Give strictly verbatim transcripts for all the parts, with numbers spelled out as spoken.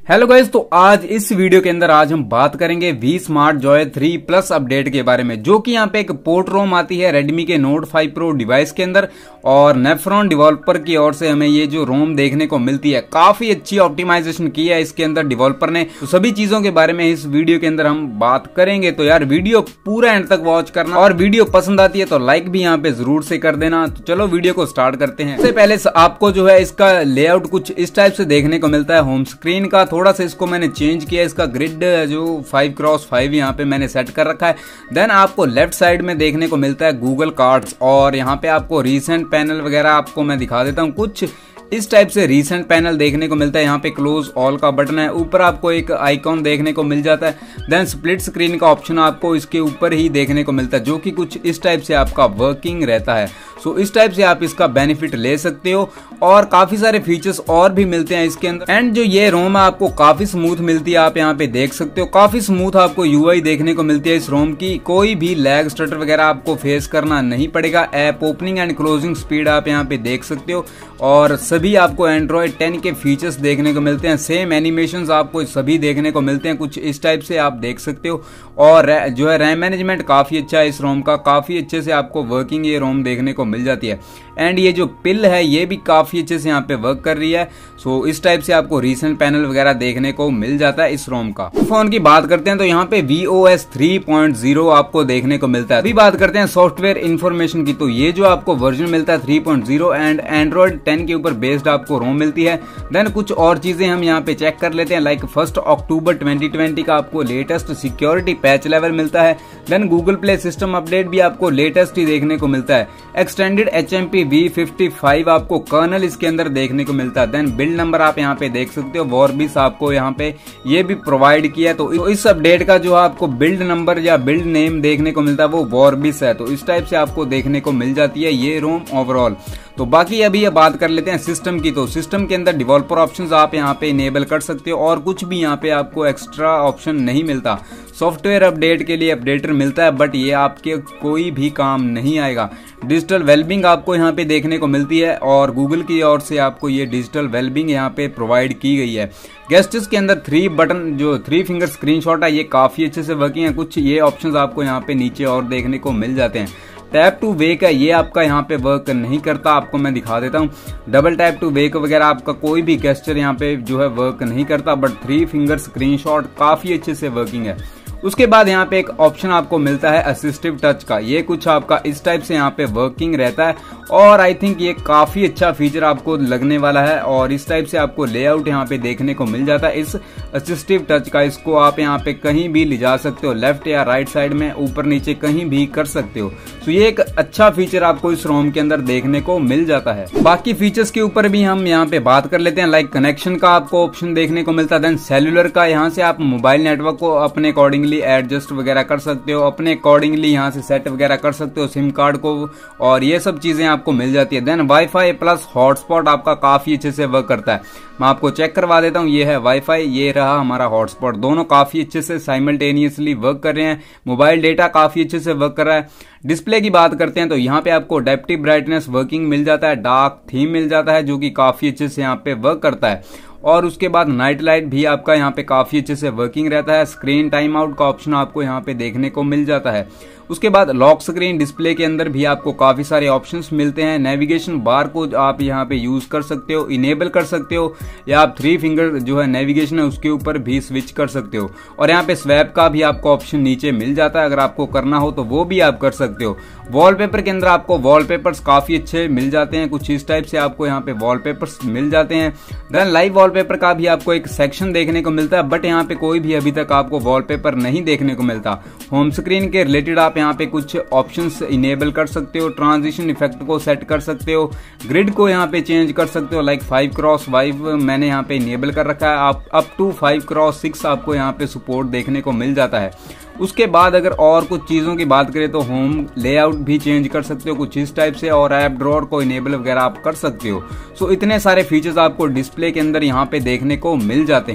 Hello guys, तो आज इस वीडियो के अंदर आज हम बात करेंगे Vsmart Joy three plus update के बारे में, जो कि यहाँ पे एक पोर्ट रोम आती है रेडमी के नोट फाइव प्रो डिवाइस के अंदर। और नेफ्रॉन डेवलपर की ओर से हमें ये जो रोम देखने को मिलती है, काफी अच्छी ऑप्टिमाइजेशन की है इसके अंदर डेवलपर ने। तो सभी चीजों के बारे में इस वीडियो के अंदर हम बात करेंगे। तो यार वीडियो पूरा एंड तक वॉच करना, और वीडियो पसंद आती है तो लाइक भी यहाँ पे जरूर से कर देना। तो चलो वीडियो को स्टार्ट करते हैं। सबसे पहले आपको जो है इसका लेआउट कुछ इस टाइप से देखने को मिलता है। होम स्क्रीन का थोड़ा सा इसको मैंने चेंज किया, इसका ग्रिड जो फाइव क्रॉस फाइव यहाँ पे मैंने सेट कर रखा है। देन आपको लेफ्ट साइड में देखने को मिलता है गूगल कार्ड्स, और यहाँ पे आपको रीसेंट पैनल वगैरह आपको मैं दिखा देता हूँ। कुछ इस टाइप से रीसेंट पैनल देखने को मिलता है। यहाँ पे क्लोज ऑल का बटन है, ऊपर आपको एक आइकॉन देखने को मिल जाता है। देन स्प्लिट स्क्रीन का ऑप्शन आपको इसके ऊपर ही देखने को मिलता है, जो कि कुछ इस टाइप से आपका वर्किंग रहता है। सो इस टाइप से आप इसका बेनिफिट ले सकते हो, और काफी सारे फीचर्स और भी मिलते हैं इसके अंदर। एंड जो ये रोम है आपको काफी स्मूथ मिलती है, आप यहाँ पे देख सकते हो। काफी स्मूथ आपको यूआई देखने को मिलती है इस रोम की। कोई भी लैग स्टटर वगैरह आपको फेस करना नहीं पड़ेगा। App opening and closing speed आप यहाँ पे देख सकते हो, और सभी आपको एंड्रॉइड टेन के फीचर्स देखने को मिलते हैं। सेम एनिमेशंस आपको सभी देखने को मिलते हैं, कुछ इस टाइप से आप देख सकते हो। और जो है रैम मैनेजमेंट काफी अच्छा है इस रोम का, काफी अच्छे से आपको वर्किंग ये रोम देखने को मिल जाती है। एंड ये जो पिल है ये भी काफी अच्छे से यहाँ पे वर्क कर रही है। सो इस टाइप से आपको रीसेंट पैनल वगैरह देखने को मिल जाता है इस रोम का। फोन की बात करते हैं तो यहाँ पे V O S three point zero आपको देखने को मिलता है। अभी बात करते हैं सॉफ्टवेयर इन्फॉर्मेशन की, तो ये जो आपको वर्जन मिलता है three point zero and Android ten के ऊपर बेस्ड आपको रोम मिलती है। देन कुछ और चीजें हम यहाँ पे चेक कर लेते हैं, like first October twenty twenty का आपको लेटेस्ट सिक्योरिटी पैच लेवल मिलता है। Then Google Play system update भी आपको लेटेस्ट ही देखने को मिलता है। Extended H M P V fifty five आपको कर्नल इसके अंदर देखने को मिलता है। देन बिल्ड नंबर आप यहाँ पे देख सकते हो, वॉर्बिस आपको यहाँ पे ये भी प्रोवाइड किया है। तो इस अपडेट का जो आपको बिल्ड नंबर या बिल्ड नेम देखने को मिलता है वो वॉर्बिस है। तो इस टाइप से आपको देखने को मिल जाती है ये रोम ओवरऑल। तो बाकी अभी ये बात कर लेते हैं सिस्टम की। तो सिस्टम के अंदर डेवलपर ऑप्शंस आप यहाँ पे इनेबल कर सकते हो, और कुछ भी यहाँ पे आपको एक्स्ट्रा ऑप्शन नहीं मिलता। सॉफ्टवेयर अपडेट के लिए अपडेटर मिलता है, बट ये आपके कोई भी काम नहीं आएगा। डिजिटल वेलबिंग आपको यहाँ पे देखने को मिलती है, और गूगल की ओर से आपको ये डिजिटल वेलबिंग यहाँ पे प्रोवाइड की गई है। गेस्ट्स के अंदर थ्री बटन जो थ्री फिंगर स्क्रीनशॉट है ये काफी अच्छे से वर्किंग है। कुछ ये ऑप्शंस आपको यहाँ पे नीचे और देखने को मिल जाते हैं। टैप टू वेक है, ये आपका यहाँ पे वर्क नहीं करता, आपको मैं दिखा देता हूँ। डबल टैप टू वेक वगैरह आपका कोई भी गेस्चर यहाँ पे जो है वर्क नहीं करता, बट थ्री फिंगर स्क्रीनशॉट काफी अच्छे से वर्किंग है। उसके बाद यहाँ पे एक ऑप्शन आपको मिलता है असिस्टिव टच का, ये कुछ आपका इस टाइप से यहाँ पे वर्किंग रहता है, और आई थिंक ये काफी अच्छा फीचर आपको लगने वाला है। और इस टाइप से आपको लेआउट यहाँ पे देखने को मिल जाता है इस असिस्टिव टच का। इसको आप यहाँ पे कहीं भी ले जा सकते हो, लेफ्ट या राइट साइड में, ऊपर नीचे कहीं भी कर सकते हो। तो ये एक अच्छा फीचर आपको इस रोम के अंदर देखने को मिल जाता है। बाकी फीचर्स के ऊपर भी हम यहाँ पे बात कर लेते हैं, लाइक कनेक्शन का आपको ऑप्शन देखने को मिलता है। देन सेल्यूलर का, यहाँ से आप मोबाइल नेटवर्क को अपने अकॉर्डिंगली एडजस्ट वगैरह कर सकते हो, अपने अकॉर्डिंगली यहाँ से सेट वगैरह कर सकते हो सिम कार्ड को, और ये सब चीजें आपको मिल जाती है। देन वाईफाई प्लस हॉटस्पॉट आपका काफी अच्छे से वर्क करता है। मैं आपको चेक करवा देता हूँ, ये है वाईफाई, ये रहा हमारा हॉटस्पॉट, दोनों काफी अच्छे से साइमल्टेनियसली वर्क कर रहे हैं। मोबाइल डेटा काफी अच्छे से वर्क कर रहा है। डिस्प्ले की बात करते हैं तो यहाँ पे आपको एडेप्टिव ब्राइटनेस वर्किंग मिल जाता है, डार्क थीम मिल जाता है, जो कि काफी अच्छे से यहाँ पे वर्क करता है। और उसके बाद नाइट लाइट भी आपका यहाँ पे काफी अच्छे से वर्किंग रहता है। स्क्रीन टाइम आउट का ऑप्शन आपको यहाँ पे देखने को मिल जाता है। उसके बाद लॉक स्क्रीन डिस्प्ले के अंदर भी आपको काफी सारे ऑप्शंस मिलते हैं। नेविगेशन बार को आप यहाँ पे यूज कर सकते हो, इनेबल कर सकते हो, या आप थ्री फिंगर जो है नेविगेशन है उसके ऊपर भी स्विच कर सकते हो। और यहाँ पे स्वैप का भी आपको ऑप्शन नीचे मिल जाता है, अगर आपको करना हो तो वो भी आप कर सकते हो। वॉलपेपर के अंदर आपको वॉलपेपर्स काफी अच्छे मिल जाते हैं, कुछ इस टाइप से आपको यहाँ पे वॉलपेपर्स मिल जाते हैं। देन लाइव वॉलपेपर का भी आपको एक सेक्शन देखने को मिलता है, बट यहाँ पे कोई भी अभी तक आपको वॉलपेपर नहीं देखने को मिलता। होम स्क्रीन के रिलेटेड आप यहाँ पे कुछ ऑप्शंस इनेबल कर सकते हो, ट्रांजिशन इफेक्ट को सेट कर सकते हो, ग्रिड को यहाँ पे चेंज कर सकते हो, लाइक फाइव क्रॉस फाइव मैंने यहाँ पे इनेबल कर रखा है। आप up to five cross six आपको यहाँ पे सपोर्ट देखने को मिल जाता है। उसके बाद अगर और कुछ चीजों की बात करें तो होम लेआउट भी चेंज कर सकते हो कुछ इस टाइप से, और ऐप ड्रॉअर को इनेबल वगैरह आप कर सकते हो। सो इतने सारे फीचर्स आपको डिस्प्ले के अंदर यहाँ पे देखने को मिल जाते हैं।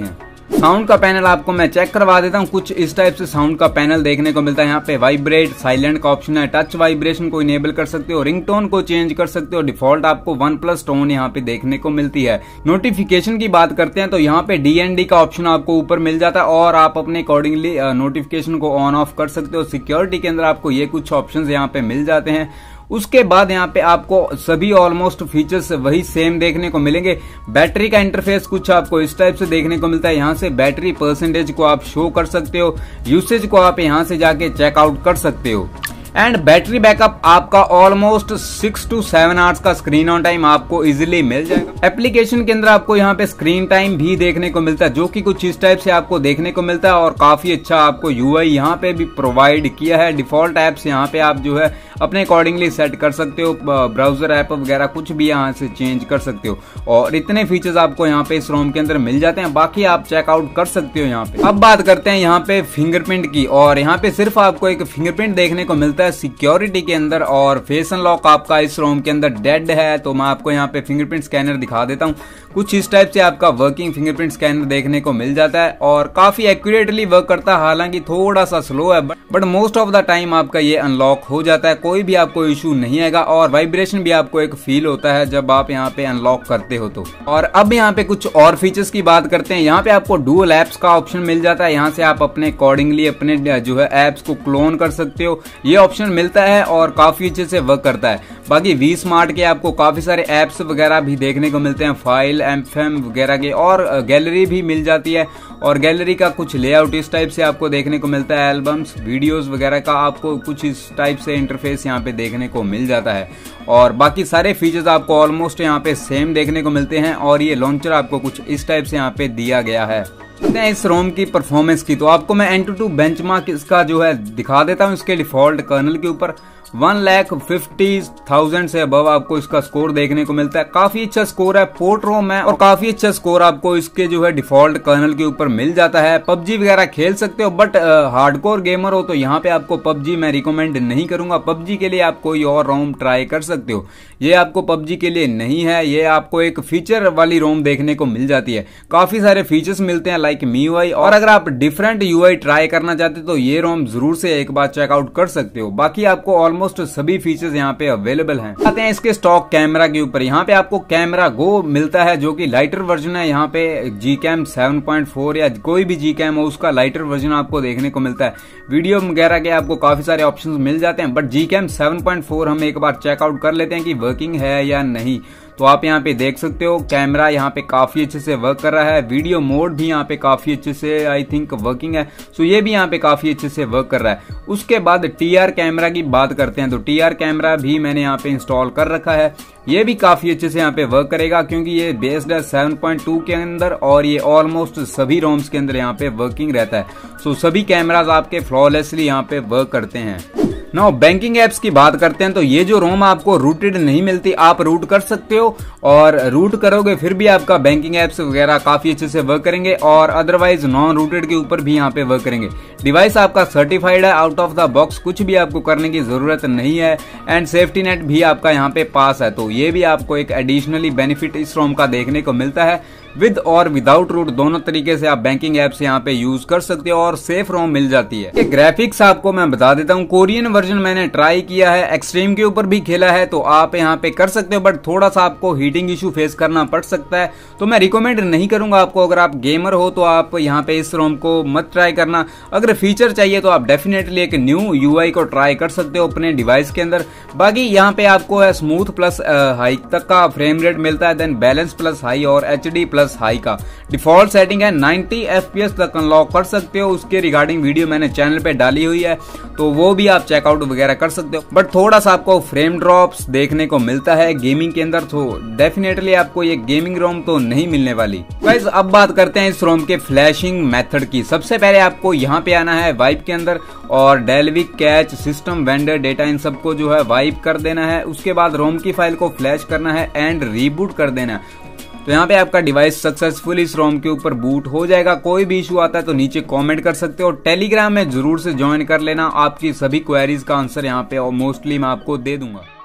साउंड का पैनल आपको मैं चेक करवा देता हूँ। कुछ इस टाइप से साउंड का पैनल देखने को मिलता है। यहाँ पे वाइब्रेट, साइलेंट का ऑप्शन है, टच वाइब्रेशन को इनेबल कर सकते हो, रिंगटोन को चेंज कर सकते हो। डिफॉल्ट आपको वन प्लस टोन यहाँ पे देखने को मिलती है। नोटिफिकेशन की बात करते हैं तो यहाँ पे डी एन डी का ऑप्शन आपको ऊपर मिल जाता है और आप अपने अकॉर्डिंगली नोटिफिकेशन को ऑन ऑफ कर सकते हो। सिक्योरिटी के अंदर आपको ये कुछ ऑप्शन यहाँ पे मिल जाते हैं। उसके बाद यहाँ पे आपको सभी ऑलमोस्ट फीचर्स वही सेम देखने को मिलेंगे। बैटरी का इंटरफेस कुछ आपको इस टाइप से देखने को मिलता है। यहाँ से बैटरी परसेंटेज को आप शो कर सकते हो, यूसेज को आप यहाँ से जाके चेकआउट कर सकते हो। एंड बैटरी बैकअप आपका almost six to seven hours का स्क्रीन ऑन टाइम आपको इजीली मिल जाएगा। एप्लीकेशन के अंदर आपको यहाँ पे स्क्रीन टाइम भी देखने को मिलता है, जो कि कुछ इस टाइप से आपको देखने को मिलता है और काफी अच्छा आपको यूआई यहाँ पे भी प्रोवाइड किया है। डिफॉल्ट एप्स यहाँ पे आप जो है अपने अकॉर्डिंगली सेट कर सकते हो, ब्राउजर ऐप वगैरह कुछ भी यहाँ से चेंज कर सकते हो और इतने फीचर्स आपको यहाँ पे इस रोम के अंदर मिल जाते हैं। बाकी आप चेकआउट कर सकते हो यहाँ पे। अब बात करते हैं यहाँ पे फिंगरप्रिंट की, और यहाँ पे सिर्फ आपको एक फिंगरप्रिंट देखने को मिलता है सिक्योरिटी के अंदर और फेस अनलॉक आपका इस रोम के अंदर डेड है। तो मैं आपको यहाँ पे फिंगरप्रिंट स्कैनर दिखा देता हूँ। कुछ इस टाइप से आपका वर्किंग फिंगरप्रिंट स्कैनर देखने को मिल जाता है और काफी एक्यूरेटली वर्क करता है। हालांकि थोड़ा सा स्लो है but most of the time आपका ये अनलॉक हो जाता है, कोई भी आपको इशू नहीं आएगा और वाइब्रेशन भी आपको एक फील होता है जब आप यहाँ पे अनलॉक करते हो तो। और अब यहाँ पे कुछ और फीचर्स की बात करते हैं। यहाँ पे आपको डुअल एप्स का ऑप्शन मिल जाता है। यहाँ से आप अपने अकॉर्डिंगली अपने जो है एप्स को क्लोन कर सकते हो, ये ऑप्शन मिलता है और काफी अच्छे से वर्क करता है। बाकी वी स्मार्ट के आपको काफी सारे एप्स वगैरह भी देखने को मिलते हैं, फाइल, एमफेम वगैरह के, और गैलरी भी मिल जाती है और गैलरी का कुछ लेआउट इस टाइप से आपको देखने को मिलता है। एल्बम्स, वीडियोस वगैरह का आपको कुछ इस टाइप से इंटरफेस यहाँ पे देखने को मिल जाता है और बाकी सारे फीचर्स आपको ऑलमोस्ट यहाँ पे सेम देखने को मिलते हैं और ये लॉन्चर आपको कुछ इस टाइप से यहाँ पे दिया गया है। इस रोम की परफॉर्मेंस की तो आपको मैं एन टू टू बेंचमार्क इसका जो है दिखा देता हूँ। इसके डिफॉल्ट कर्नल के ऊपर वन लाख फिफ्टी थाउजेंड से अबव आपको इसका स्कोर देखने को मिलता है। काफी अच्छा स्कोर है, पोर्ट रोम है और काफी अच्छा स्कोर आपको इसके जो है डिफॉल्ट कर्नल के ऊपर मिल जाता है। पबजी वगैरह खेल सकते हो बट हार्डकोर गेमर हो तो यहाँ पे आपको पबजी मैं रिकमेंड नहीं करूंगा। पबजी के लिए आप कोई और रोम ट्राई कर सकते हो, ये आपको पबजी के लिए नहीं है। ये आपको एक फीचर वाली रोम देखने को मिल जाती है, काफी सारे फीचर्स मिलते हैं लाइक मीयूआई, और अगर आप डिफरेंट यूआई ट्राई करना चाहते तो ये रोम जरूर से एक बार चेकआउट कर सकते हो। बाकी आपको ऑलमोस्ट सभी फीचर्स यहाँ पे अवेलेबल हैं। आते हैं इसके स्टॉक कैमरा के ऊपर। यहाँ पे आपको कैमरा गो मिलता है जो कि लाइटर वर्जन है। यहाँ पे G cam seven point four या कोई भी जी कैम हो उसका लाइटर वर्जन आपको देखने को मिलता है। वीडियो वगैरह के आपको काफी सारे ऑप्शंस मिल जाते हैं but G cam seven point four हम एक बार चेकआउट कर लेते हैं कि वर्किंग है या नहीं। तो आप यहाँ पे देख सकते हो कैमरा यहाँ पे काफी अच्छे से वर्क कर रहा है। वीडियो मोड भी यहाँ पे काफी अच्छे से आई थिंक वर्किंग है, सो ये भी यहाँ पे काफी अच्छे से वर्क कर रहा है। उसके बाद टी आर कैमरा की बात करते हैं तो टी आर कैमरा भी मैंने यहाँ पे इंस्टॉल कर रखा है। ये भी काफी अच्छे से यहाँ पे वर्क करेगा क्योंकि ये बेस्ड है सेवन पॉइंट टू के अंदर और ये ऑलमोस्ट सभी रोम्स के अंदर यहाँ पे वर्किंग रहता है। सो सभी कैमराज आपके फ्लॉलेसली यहाँ पे वर्क करते हैं। नो बैंकिंग एप्स की बात करते हैं तो ये जो रोम आपको रूटेड नहीं मिलती, आप रूट कर सकते हो और रूट करोगे फिर भी आपका बैंकिंग एप्स वगैरह काफी अच्छे से वर्क करेंगे और अदरवाइज नॉन रूटेड के ऊपर भी यहाँ पे वर्क करेंगे। डिवाइस आपका सर्टिफाइड है, आउट ऑफ द बॉक्स कुछ भी आपको करने की जरूरत नहीं है एंड सेफ्टी नेट भी आपका यहाँ पे पास है। तो ये भी आपको एक एडिशनली बेनिफिट इस रोम का देखने को मिलता है। विद और विदाउट रूट दोनों तरीके से आप बैंकिंग एप्स यहाँ पे यूज कर सकते हो और सेफ रोम मिल जाती है। ग्राफिक्स आपको मैं बता देता हूँ, कोरियन वर्जन मैंने ट्राई किया है, एक्सट्रीम के ऊपर भी खेला है तो आप यहाँ पे कर सकते हो बट थोड़ा सा आपको हीटिंग इशू फेस करना पड़ सकता है तो मैं रिकमेंड नहीं करूंगा आपको। अगर आप गेमर हो तो आप यहाँ पे इस रोम को मत ट्राई करना। अगर फीचर चाहिए तो आप डेफिनेटली एक न्यू यूआई को ट्राई कर सकते हो अपने डिवाइस के अंदर। बाकी यहाँ पे आपको है स्मूथ प्लस हाई तक का फ्रेम रेट मिलता है, देन बैलेंस प्लस हाई और एचडी प्लस हाई का डिफॉल्ट सेटिंग है। नाइंटी एफपीएस तक अनलॉक कर सकते हो, उसके रिगार्डिंग वीडियो मैंने चैनल पे डाली हुई है तो वो भी आप चेकआउट वगैरह कर सकते हो। बट थोड़ा सा आपको फ्रेम ड्रॉप्स देखने को मिलता है गेमिंग के अंदर, तो डेफिनेटली आपको ये गेमिंग रोम तो नहीं मिलने वाली। गाइस अब बात करते हैं इस रोम के फ्लैशिंग मेथड की। सबसे पहले आपको यहाँ पे आना है वाइप के अंदर और Dalvik, cache, system, vendor, data इन सबको जो है वाइप कर देना है। उसके बाद रोम की फाइल को फ्लैश करना है एंड रीबूट कर देना है। तो यहाँ पे आपका डिवाइस सक्सेसफुली इस रोम के ऊपर बूट हो जाएगा। कोई भी इशू आता है तो नीचे कमेंट कर सकते हो। टेलीग्राम में जरूर से ज्वाइन कर लेना, आपकी सभी क्वेरीज का आंसर यहाँ पे मोस्टली मैं आपको दे दूंगा।